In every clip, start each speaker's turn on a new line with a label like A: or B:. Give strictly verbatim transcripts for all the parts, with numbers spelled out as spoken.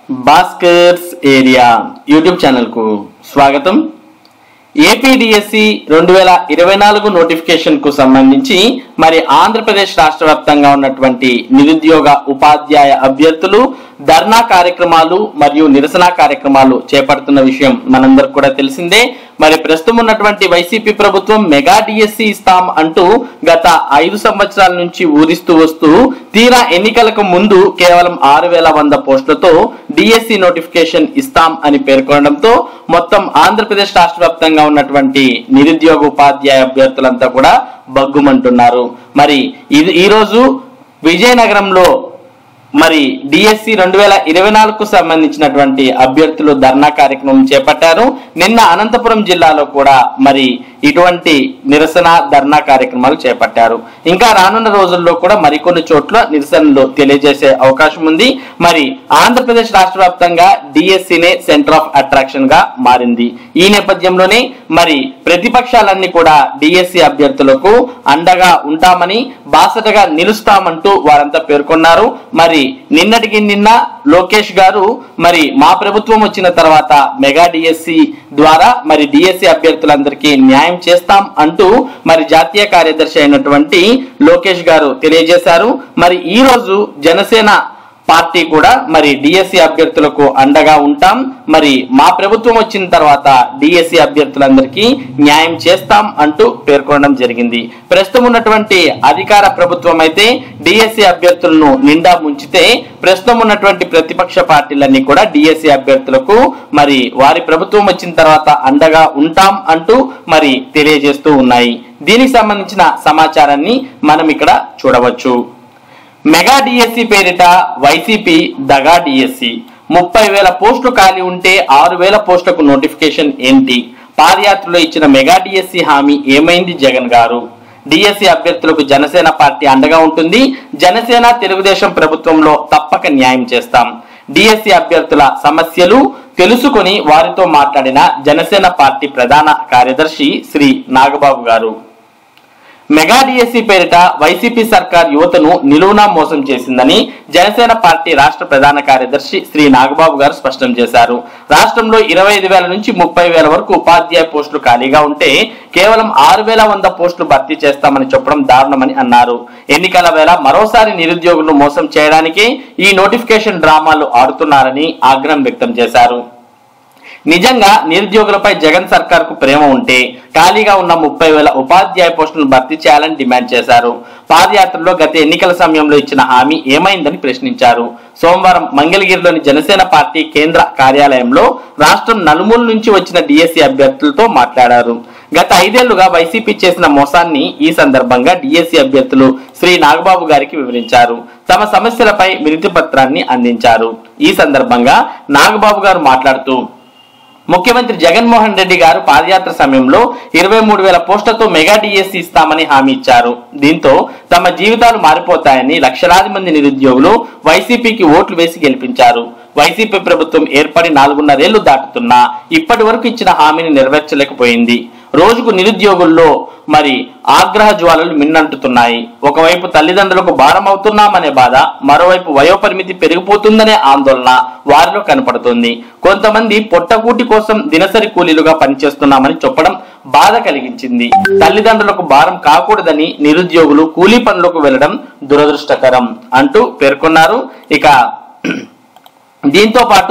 A: Bhaskar's area YouTube channel కు స్వాగతం। APDSC రెండు వేల ఇరవై నాలుగు నోటిఫికేషన్ కు సంబంధించి మరి ఆంధ్రప్రదేశ్ రాష్ట్ర వ్యాప్తంగా ఉన్నటువంటి నిరుద్యోగ ఉపాధ్యాయ అభ్యర్థులు ధర్నా కార్యక్రమాలు మరియు నిరసన కార్యక్రమాలు చేపడుతున్న విషయం మనందరికీ కూడా తెలిసిందే। మరి ప్రస్తుతం ఉన్నటువంటి వైసీపీ ప్రభుత్వం మెగా డిఎస్సి ఇస్తాం అంటూ గత ఐదు సంవత్సరాల నుంచి ఊరిస్తూ వస్తూ తీరా ఎన్నికలకు ముందు కేవలం ఆరు వేల వంద పోస్టులతో డిఎస్సి నోటిఫికేషన్ ఇస్తాం అని పేర్కొనడంతో మొత్తం ఆంధ్రప్రదేశ్ రాష్ట్ర వ్యాప్తంగా ఉన్నటువంటి నిరుద్యోగ ఉపాధ్యాయ అభ్యర్థులంతా కూడా బగ్గుమంటున్నారు। మరి ఇది ఈ రోజు విజయనగరంలో మరి డిఎస్సి రెండు వేల ఇరవై నాలుగు కు సంబంధించినటువంటి అభ్యర్థులు ధర్నా కార్యక్రమం చేపట్టారు। నిన్న అనంతపురం జిల్లాలో కూడా మరి ఇటువంటి నిరసన ధర్నా కార్యక్రమాలు చేపట్టారు। ఇంకా రానున్న రోజుల్లో కూడా మరికొన్ని చోట్ల నిరసనలు తెలియజేసే అవకాశం ఉంది। మరి ఆంధ్రప్రదేశ్ రాష్ట్ర వ్యాప్తంగా డిఎస్సినే సెంటర్ ఆఫ్ అట్రాక్షన్ గా మారింది। ఈ నేపథ్యంలోనే మరి ప్రతిపక్షాలన్నీ కూడా డిఎస్సి అభ్యర్థులకు అండగా ఉంటామని బాసటగా నిలుస్తామంటూ వారంతా పేర్కొన్నారు। మరి నిన్నటికి నిన్న లోకేష్ గారు మరి మా ప్రభుత్వం వచ్చిన తర్వాత మెగా డిఎస్సి ద్వారా మరి డిఎస్సి అభ్యర్థులందరికీ న్యాయం చేస్తాం అంటూ మరి జాతీయ కార్యదర్శి అయినటువంటి లోకేష్ గారు తెలియజేశారు। మరి ఈ రోజు జనసేన పార్టీ కూడా మరి డిఎస్సి అభ్యర్థులకు అండగా ఉంటాం, మరి మా ప్రభుత్వం వచ్చిన తర్వాత డిఎస్సి అభ్యర్థులందరికీ న్యాయం చేస్తాం అంటూ పేర్కొనడం జరిగింది। ప్రస్తుతం ఉన్నటువంటి అధికార ప్రభుత్వం అయితే డిఎస్సి అభ్యర్థులను నిండా ముంచితే ప్రస్తుతం ఉన్నటువంటి ప్రతిపక్ష పార్టీలన్నీ కూడా డిఎస్సి అభ్యర్థులకు మరి వారి ప్రభుత్వం వచ్చిన తర్వాత అండగా ఉంటాం అంటూ మరి తెలియజేస్తూ ఉన్నాయి। దీనికి సంబంధించిన సమాచారాన్ని మనం ఇక్కడ చూడవచ్చు। మెగా డిఎస్సి పేరిట వైసీపీ దగా డిఎస్సి ముప్పై వేల పోస్టులు ఖాళీ ఉంటే ఆరు వేల పోస్టులకు నోటిఫికేషన్ ఏంటి? పాదయాత్రలో ఇచ్చిన మెగా డిఎస్సి హామీ ఏమైంది జగన్ గారు? డిఎస్సి అభ్యర్థులకు జనసేన పార్టీ అండగా ఉంటుంది, జనసేన తెలుగుదేశం ప్రభుత్వంలో తప్పక న్యాయం చేస్తాం। డిఎస్సి అభ్యర్థుల సమస్యలు తెలుసుకొని వారితో మాట్లాడిన జనసేన పార్టీ ప్రధాన కార్యదర్శి శ్రీ నాగబాబు గారు। మెగా డిఎస్సి పేరిట వైసీపీ సర్కార్ యువతను నిలువునా మోసం చేసిందని జనసేన పార్టీ రాష్ట్ర ప్రధాన కార్యదర్శి శ్రీ నాగబాబు గారు స్పష్టం చేశారు। రాష్ట్రంలో ఇరవై ఐదు వేల నుంచి ముప్పై వేల వరకు ఉపాధ్యాయ పోస్టులు ఖాళీగా ఉంటే కేవలం ఆరు వేల వంద పోస్టులు భర్తీ చేస్తామని చెప్పడం దారుణమని అన్నారు। ఎన్నికల వేళ మరోసారి నిరుద్యోగులను మోసం చేయడానికే ఈ నోటిఫికేషన్ డ్రామాలు ఆడుతున్నారని ఆగ్రహం వ్యక్తం చేశారు। నిజంగా నిరుద్యోగులపై జగన్ సర్కార్ కు ప్రేమ ఉంటే ఖాళీగా ఉన్న ముప్పై వేల ఉపాధ్యాయ పోస్టులను భర్తీ చేయాలని డిమాండ్ చేశారు। పాదయాత్రలో గత ఎన్నికల సమయంలో ఇచ్చిన హామీ ఏమైందని ప్రశ్నించారు। సోమవారం మంగళగిరిలోని జనసేన పార్టీ కేంద్ర కార్యాలయంలో రాష్ట్రం నలుమూల నుంచి వచ్చిన డిఎస్సి అభ్యర్థులతో మాట్లాడారు। గత ఐదేళ్లుగా వైసీపీ చేసిన మోసాన్ని ఈ సందర్భంగా డిఎస్సి అభ్యర్థులు శ్రీ నాగబాబు గారికి వివరించారు, తమ సమస్యలపై వినతి పత్రాన్ని అందించారు। ఈ సందర్భంగా నాగబాబు గారు మాట్లాడుతూ ముఖ్యమంత్రి జగన్మోహన్ రెడ్డి గారు పాదయాత్ర సమయంలో ఇరవై మూడు వేల పోస్టులతో మెగా డిఎస్సి ఇస్తామని హామీ ఇచ్చారు। దీంతో తమ జీవితాలు మారిపోతాయని లక్షలాది మంది నిరుద్యోగులు వైసీపీకి ఓట్లు వేసి గెలిపించారు। వైసీపీ ప్రభుత్వం ఏర్పడి నాలుగున్నరేళ్లు దాటుతున్నా ఇప్పటి వరకు ఇచ్చిన హామీని నెరవేర్చలేకపోయింది। రోజుకు నిరుద్యోగుల్లో మరి ఆగ్రహ జ్వాలలు మిన్నంటుతున్నాయి। ఒకవైపు తల్లిదండ్రులకు భారం అవుతున్నామనే బాధ, మరోవైపు వయోపరిమితి పెరిగిపోతుందనే ఆందోళన వారిలో కనపడుతుంది। కొంతమంది పొట్టకూటి కోసం దినసరి కూలీలుగా పనిచేస్తున్నామని చెప్పడం బాధ కలిగించింది। తల్లిదండ్రులకు భారం కాకూడదని నిరుద్యోగులు కూలీ పనులకు వెళ్లడం దురదృష్టకరం అంటూ పేర్కొన్నారు। ఇక దీంతో పాటు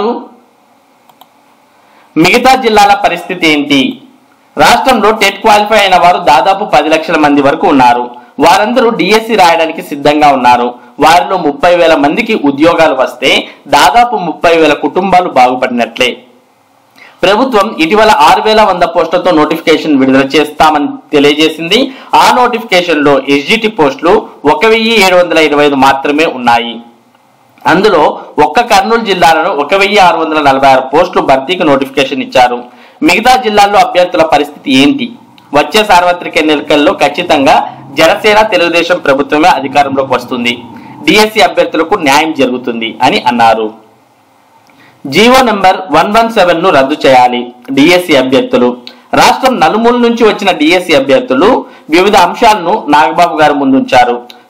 A: మిగతా జిల్లాల పరిస్థితి ఏంటి? రాష్ట్రంలో టెట్ క్వాలిఫై అయిన వారు దాదాపు పది లక్షల మంది వరకు ఉన్నారు। వారందరూ డిఎస్సి రాయడానికి సిద్ధంగా ఉన్నారు। వారిలో ముప్పై వేల మందికి ఉద్యోగాలు వస్తే దాదాపు ముప్పై వేల కుటుంబాలు బాగుపడినట్లే। ప్రభుత్వం ఇటీవల ఆరు వేల వంద పోస్టులతో నోటిఫికేషన్ విడుదల చేస్తామని తెలియజేసింది। ఆ నోటిఫికేషన్ లో ఎస్జిటి పోస్టులు ఒక వెయ్యి ఏడు వందల ఇరవై ఐదు మాత్రమే ఉన్నాయి। అందులో ఒక్క కర్నూలు జిల్లాలో ఒక వెయ్యి ఆరు వందల నలభై ఆరు పోస్టులు భర్తీకి నోటిఫికేషన్ ఇచ్చారు। మిగతా జిల్లాల్లో అభ్యర్థుల పరిస్థితి ఏంటి? వచ్చే సార్వత్రిక ఎన్నికల్లో ఖచ్చితంగా జనసేన తెలుగుదేశం ప్రభుత్వమే అధికారంలోకి వస్తుంది, డిఎస్సి అభ్యర్థులకు న్యాయం జరుగుతుంది అని అన్నారు। GO number one one seven ను రద్దు చేయాలి డిఎస్సి అభ్యర్థులు। రాష్ట్రం నలుమూల నుంచి వచ్చిన డిఎస్సి అభ్యర్థులు వివిధ అంశాలను నాగబాబు గారు ముందుంచారు।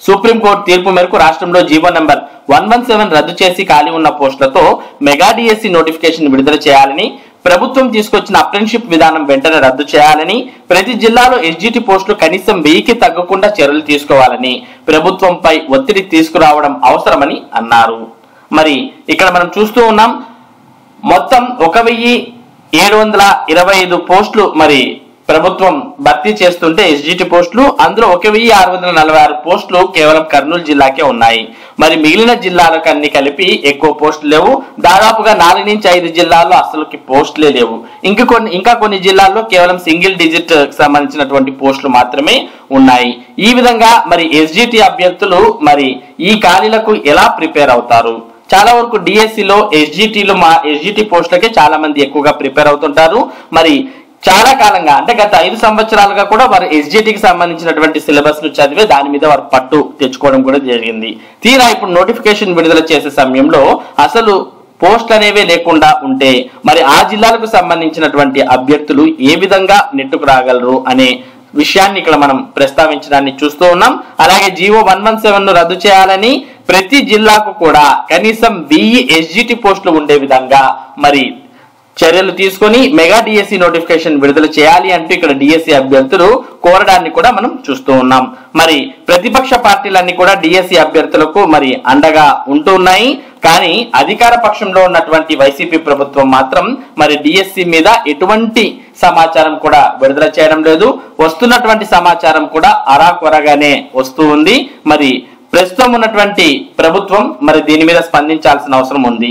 A: సుప్రీంకోర్టు తీర్పు మేరకు రాష్ట్రంలో GO number one one seven రద్దు చేసి ఖాళీ ఉన్న పోస్టులతో మెగా డిఎస్సి నోటిఫికేషన్ విడుదల చేయాలని, ప్రభుత్వం తీసుకొచ్చిన అప్రెంటిస్షిప్ విధానం వెంటనే రద్దు చేయాలని, ప్రతి జిల్లాలో ఎస్జిటి పోస్టులు కనీసం వెయ్యికి తగ్గకుండా చర్యలు తీసుకోవాలని ప్రభుత్వంపై ఒత్తిడి తీసుకురావడం అవసరమని అన్నారు. మరి ఇక్కడ మనం చూస్తూ ఉన్నాం, మొత్తం ఒక వెయ్యి ఏడు వందల ఇరవై ఐదు పోస్టులు మరి ప్రభుత్వం భర్తీ చేస్తుంటే ఎస్జిటి పోస్టులు, అందులో ఒక వెయ్యి ఆరు వందల నలభై ఆరు పోస్టులు కేవలం కర్నూలు జిల్లాకే ఉన్నాయి. మరి మిగిలిన జిల్లాలకు అన్ని కలిపి ఎక్కువ పోస్టులు లేవు. దాదాపుగా నాలుగు నుంచి ఐదు జిల్లాల్లో అసలుకి పోస్టులే లేవు. ఇంకా కొన్ని ఇంకా కొన్ని జిల్లాల్లో కేవలం సింగిల్ డిజిట్ సంబంధించినటువంటి పోస్టులు మాత్రమే ఉన్నాయి. ఈ విధంగా మరి ఎస్జిటి అభ్యర్థులు మరి ఈ ఖాళీలకు ఎలా ప్రిపేర్ అవుతారు? చాలా వరకు డిఎస్సిలో ఎస్జిటిలో మా ఎస్జిటి పోస్టులకే చాలా మంది ఎక్కువగా ప్రిపేర్ అవుతుంటారు. మరి చాలా కాలంగా అంటే గత ఐదు సంవత్సరాలుగా కూడా వారు ఎస్జిటికి సంబంధించినటువంటి సిలబస్ ను చదివే దాని మీద వారు పట్టు తెచ్చుకోవడం కూడా జరిగింది. తీరా ఇప్పుడు నోటిఫికేషన్ విడుదల చేసే సమయంలో అసలు పోస్టులు అనేవే లేకుండా ఉంటే మరి ఆ జిల్లాలకు సంబంధించినటువంటి అభ్యర్థులు ఏ విధంగా నెట్టుకు రాగలరు అనే విషయాన్ని ఇక్కడ మనం ప్రస్తావించడాన్ని చూస్తూ ఉన్నాం. అలాగే జీవో వన్ వన్ సెవెన్ ను రద్దు చేయాలని, ప్రతి జిల్లాకు కూడా కనీసం వెయ్యి ఎస్జిటి పోస్టులు ఉండే విధంగా మరి చర్యలు తీసుకొని మెగా డిఎస్సి నోటిఫికేషన్ విడుదల చేయాలి అంటూ ఇక్కడ డిఎస్సి అభ్యర్థులు కోరడాన్ని కూడా మనం చూస్తూ ఉన్నాం. మరి ప్రతిపక్ష పార్టీలన్నీ కూడా డిఎస్సి అభ్యర్థులకు మరి అండగా ఉంటూ ఉన్నాయి. కానీ అధికార పక్షంలో ఉన్నటువంటి వైసీపీ ప్రభుత్వం మాత్రం మరి డిఎస్సి మీద ఎటువంటి సమాచారం కూడా విడుదల చేయడం లేదు. వస్తున్నటువంటి సమాచారం కూడా అరాకొరగానే వస్తూ ఉంది. మరి ప్రస్తుతం ఉన్నటువంటి ప్రభుత్వం మరి దీని మీద స్పందించాల్సిన అవసరం ఉంది.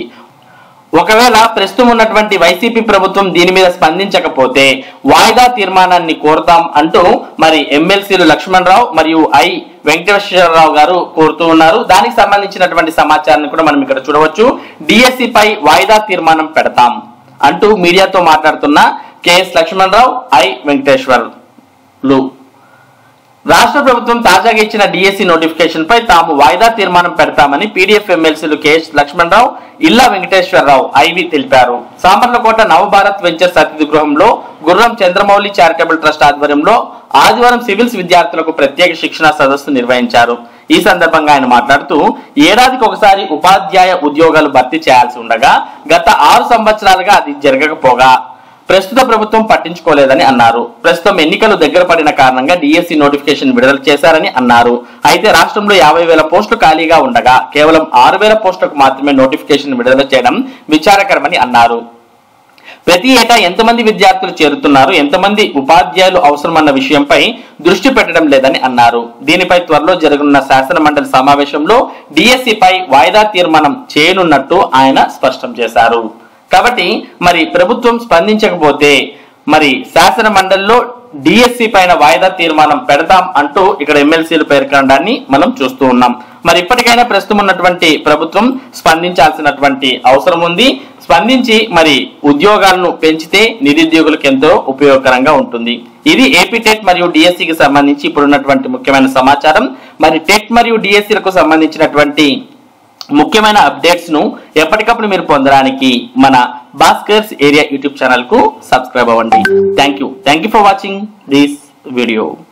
A: ఒకవేళ ప్రస్తుతం ఉన్నటువంటి వైసీపీ ప్రభుత్వం దీని మీద స్పందించకపోతే వాయిదా తీర్మానాన్ని కోరుతాం అంటూ మరి ఎమ్మెల్సీలు లక్ష్మణ్ రావు మరియు ఐ వెంకటేశ్వరరావు గారు కోరుతూ ఉన్నారు. దానికి సంబంధించినటువంటి సమాచారాన్ని కూడా మనం ఇక్కడ చూడవచ్చు. డిఎస్సి పై వాయిదా తీర్మానం పెడతాం అంటూ మీడియాతో మాట్లాడుతున్న కెఎస్ లక్ష్మణ్ రావు, ఐ వెంకటేశ్వర్లు, రాష్ట్ర ప్రభుత్వం తాజాగా ఇచ్చిన డిఎస్సి నోటిఫికేషన్ పై తాము వాయిదా తీర్మానం పెడతామని పీడీఎఫ్ ఎమ్మెల్సీలు కెఎస్ లక్ష్మణ్ రావు, ఇల్లా వెంకటేశ్వరరావు ఐవి తెలిపారు. సామర్లకోట నవభారత్ వెంచర్స్ అతిథి గృహంలో గుర్రం చంద్రమౌళి చారిటబుల్ ట్రస్ట్ ఆధ్వర్యంలో ఆదివారం సివిల్స్ విద్యార్థులకు ప్రత్యేక శిక్షణ సదస్సు నిర్వహించారు. ఈ సందర్భంగా ఆయన మాట్లాడుతూ ఏడాదికి ఒకసారి ఉపాధ్యాయ ఉద్యోగాలు భర్తీ చేయాల్సి ఉండగా గత ఆరు సంవత్సరాలుగా అది జరగకపోగా ప్రస్తుత ప్రభుత్వం పట్టించుకోలేదని అన్నారు. ప్రస్తుతం ఎన్నికలు దగ్గర పడిన కారణంగా డిఎస్సి నోటిఫికేషన్ విడుదల చేశారని అన్నారు. అయితే రాష్ట్రంలో యాభై వేల పోస్టులు ఖాళీగా ఉండగా కేవలం ఆరు వేల పోస్టులకు మాత్రమే నోటిఫికేషన్ విడుదల చేయడం విచారకరమని అన్నారు. ప్రతి ఏటా ఎంతమంది విద్యార్థులు చేరుతున్నారు, ఎంతమంది ఉపాధ్యాయులు అవసరమన్న విషయంపై దృష్టి పెట్టడం లేదని అన్నారు. దీనిపై త్వరలో జరగనున్న శాసన మండలి సమావేశంలో డిఎస్సి పై వాయిదా తీర్మానం చేయనున్నట్టు ఆయన స్పష్టం చేశారు. కాబట్టి మరి ప్రభుత్వం స్పందించకపోతే మరి శాసన మండలిలో డిఎస్సి పైన వాయిదా తీర్మానం పెడతాం అంటూ ఇక్కడ ఎమ్మెల్సీలు పేర్కొనడాన్ని మనం చూస్తూ ఉన్నాం. మరి ఇప్పటికైనా ప్రస్తుతం ఉన్నటువంటి ప్రభుత్వం స్పందించాల్సినటువంటి అవసరం ఉంది. స్పందించి మరి ఉద్యోగాలను పెంచితే నిరుద్యోగులకు ఎంతో ఉపయోగకరంగా ఉంటుంది. ఇది ఏపీ టెట్ మరియు డిఎస్సికి సంబంధించి ఇప్పుడున్నటువంటి ముఖ్యమైన సమాచారం. మరి టెట్ మరియు డిఎస్సిలకు సంబంధించినటువంటి ముఖ్యమైన అప్డేట్స్ ను ఎప్పటికప్పుడు మీరు పొందడానికి మన భాస్కర్స్ ఏరియా యూట్యూబ్ ఛానల్ కు సబ్స్క్రైబ్ అవ్వండి. Thank you thank you for watching this video.